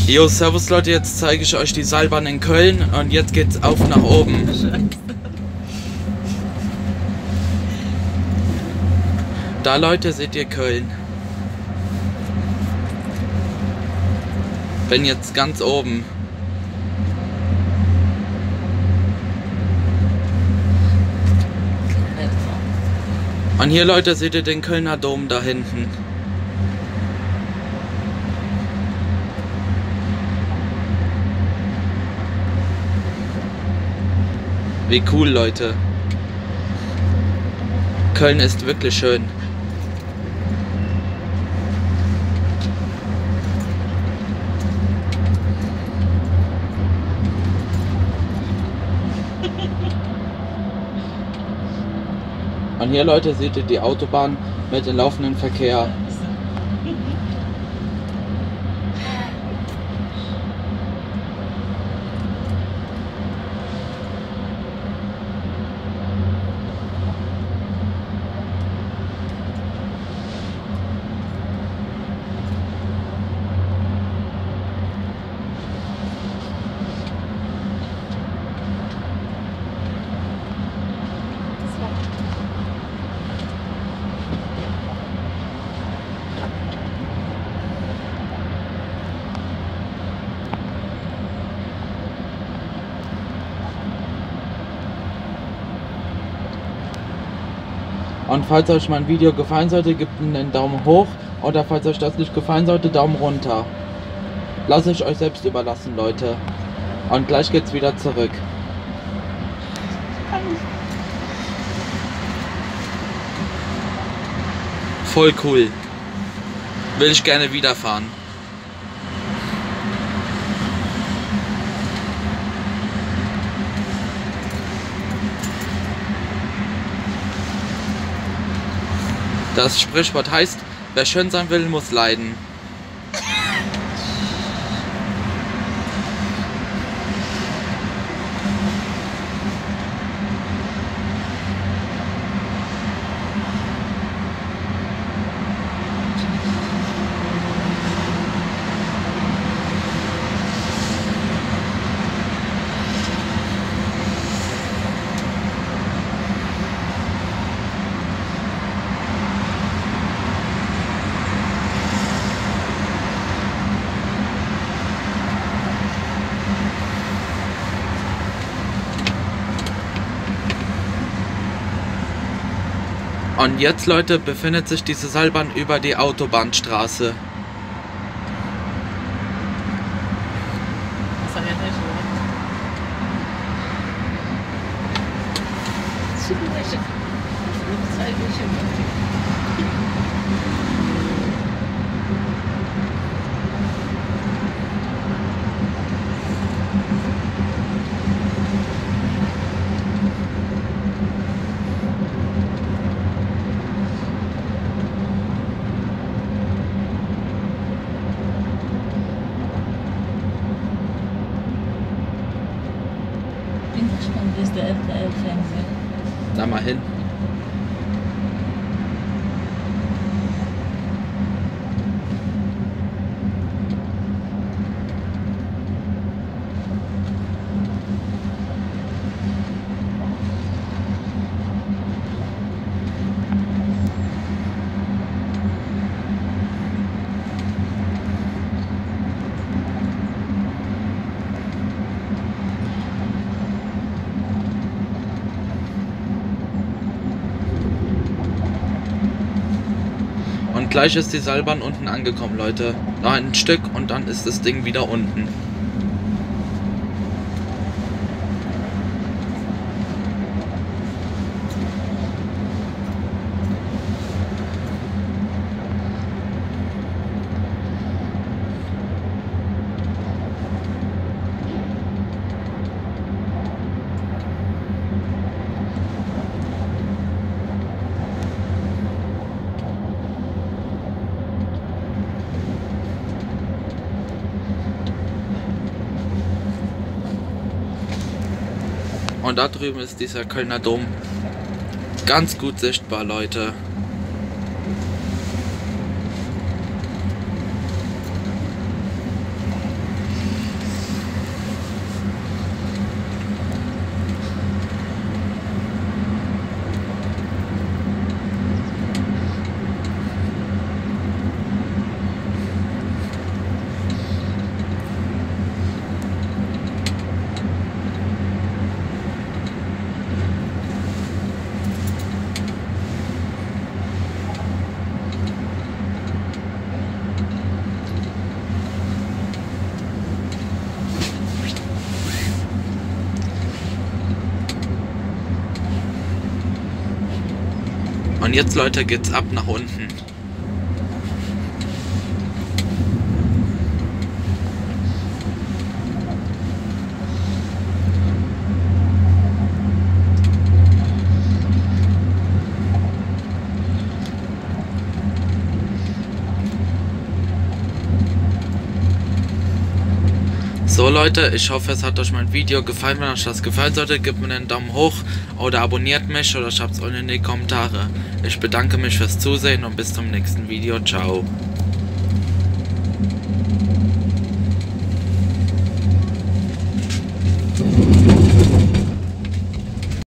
Jo, servus Leute, jetzt zeige ich euch die Seilbahn in Köln und jetzt geht's auf nach oben. Da Leute, seht ihr Köln. Bin jetzt ganz oben. Und hier Leute, seht ihr den Kölner Dom da hinten. Wie cool, Leute. Köln ist wirklich schön. Und hier, Leute, seht ihr die Autobahn mit dem laufenden Verkehr. Und falls euch mein Video gefallen sollte, gebt einen Daumen hoch, oder falls euch das nicht gefallen sollte, Daumen runter. Lasse ich euch selbst überlassen, Leute. Und gleich geht's wieder zurück. Voll cool. Will ich gerne wieder fahren. Das Sprichwort heißt, wer schön sein will, muss leiden. Und jetzt, Leute, befindet sich diese Seilbahn über die Autobahnstraße. Ist der RTL-Fernseher. Da mal hin. Und gleich ist die Seilbahn unten angekommen, Leute. Noch ein Stück und dann ist das Ding wieder unten. Und da drüben ist dieser Kölner Dom ganz gut sichtbar, Leute. Und jetzt, Leute, geht's ab nach unten. So Leute, ich hoffe, es hat euch mein Video gefallen. Wenn euch das gefallen sollte, gebt mir einen Daumen hoch oder abonniert mich oder schreibt es unten in die Kommentare. Ich bedanke mich fürs Zusehen und bis zum nächsten Video. Ciao.